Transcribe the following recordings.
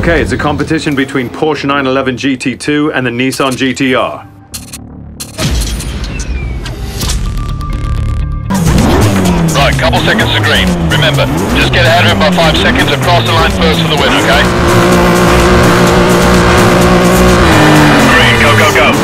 Okay, it's a competition between Porsche 911 GT2 and the Nissan GTR. Right, couple seconds to green. Remember, just get ahead of him by 5 seconds and cross the line first for the win, okay? Green, go, go, go.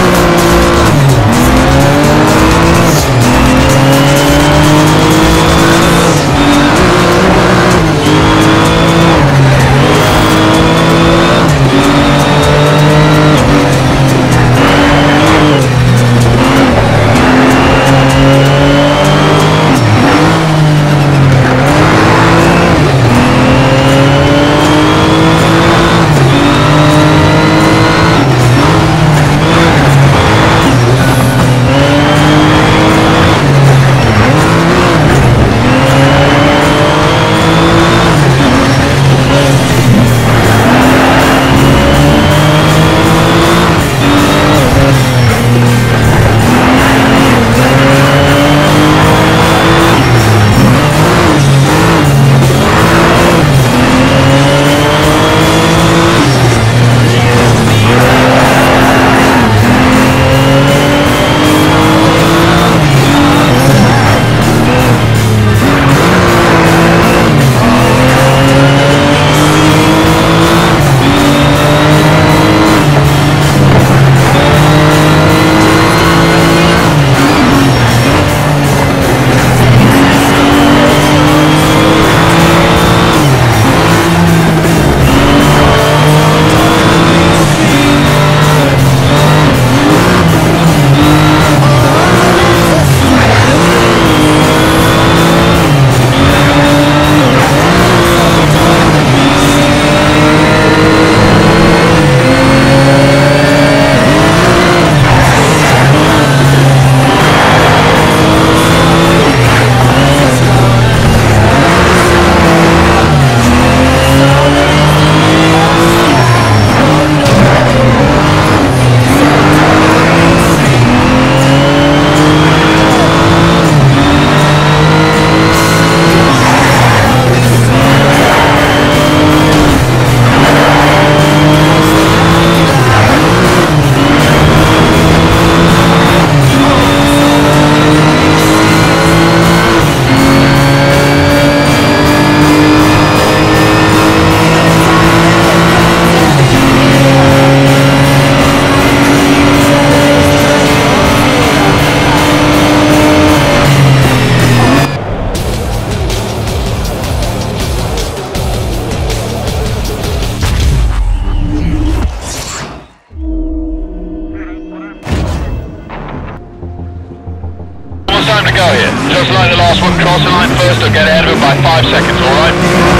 Time to go here. Just like the last one, cross the line first or get ahead of him by 5 seconds, alright?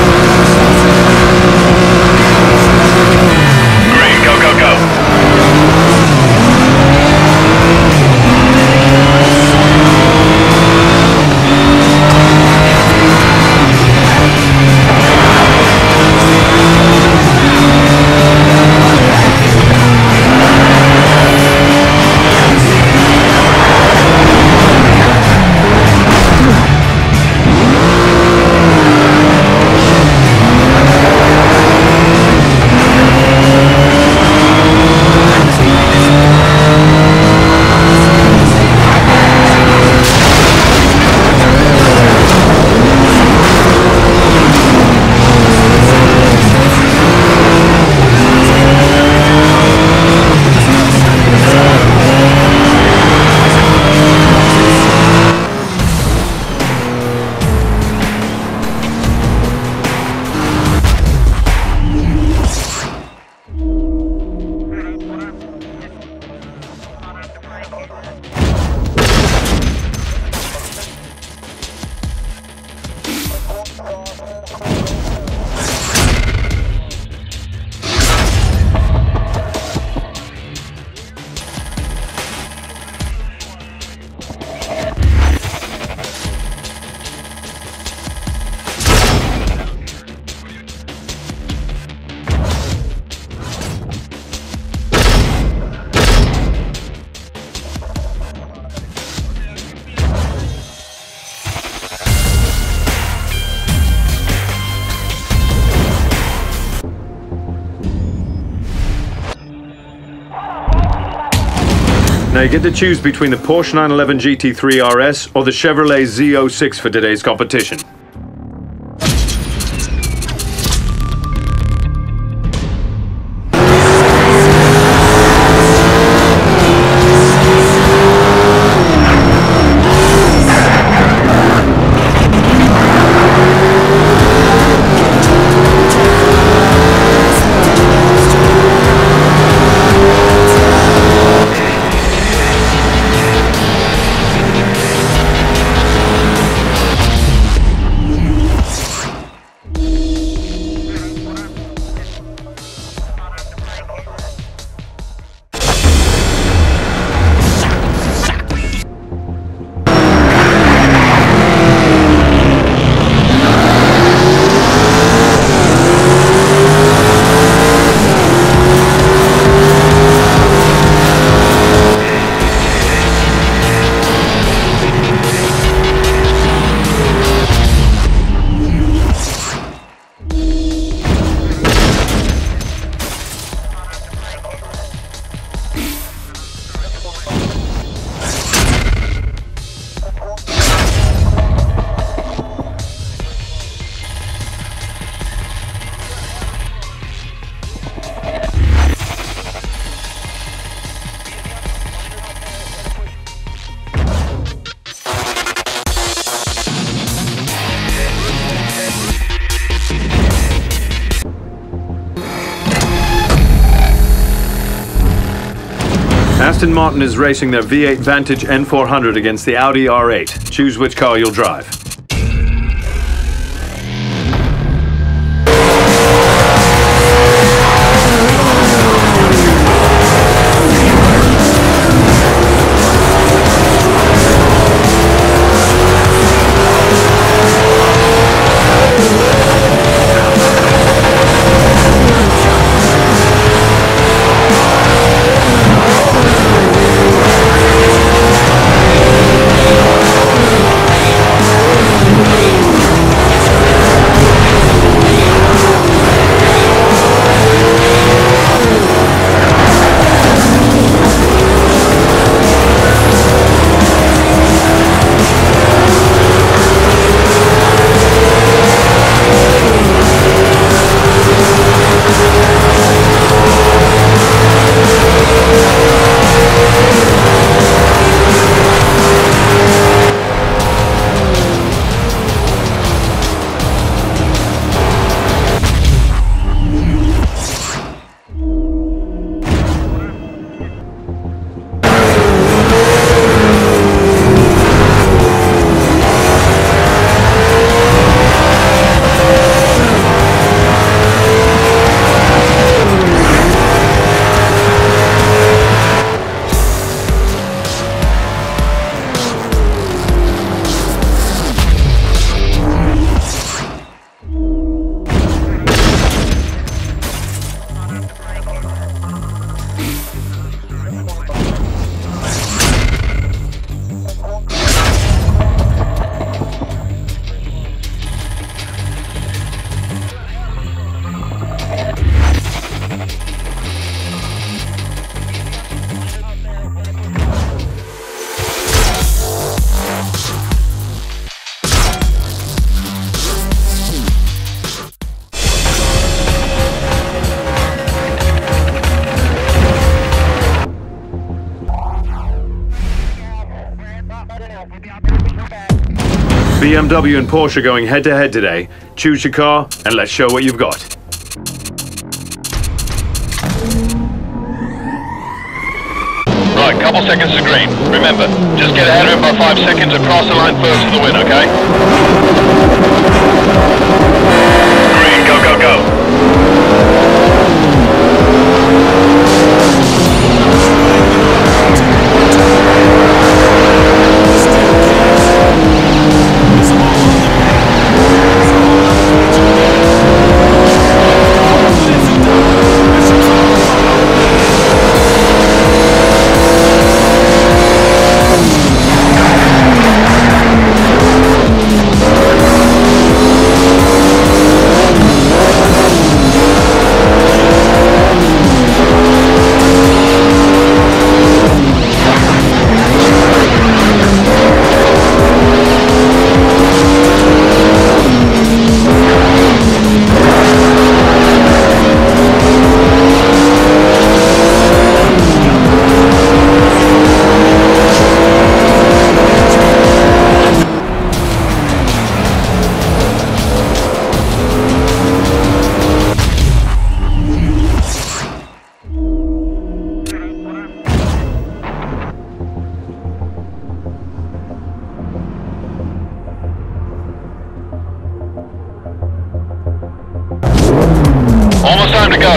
Green, go, go, go. Now you get to choose between the Porsche 911 GT3 RS or the Chevrolet Z06 for today's competition. Aston Martin is racing their V8 Vantage N400 against the Audi R8. Choose which car you'll drive. BMW and Porsche going head-to-head today. Choose your car and let's show what you've got. Right, couple seconds to green. Remember, just get ahead of him by 5 seconds and cross the line first for the win, okay? Green, go, go, go.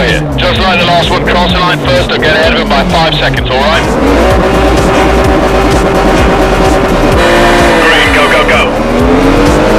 clear. Just like the last one, cross the line first and get ahead of him by 5 seconds, alright? Green, go, go, go.